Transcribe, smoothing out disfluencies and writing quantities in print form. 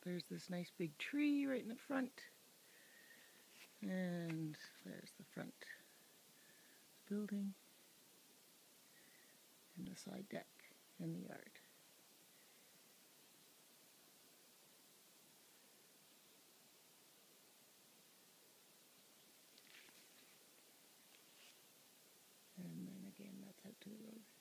There's this nice big tree right in the front. And there's the front building and the side deck and the yard. And then again, that's out to the road.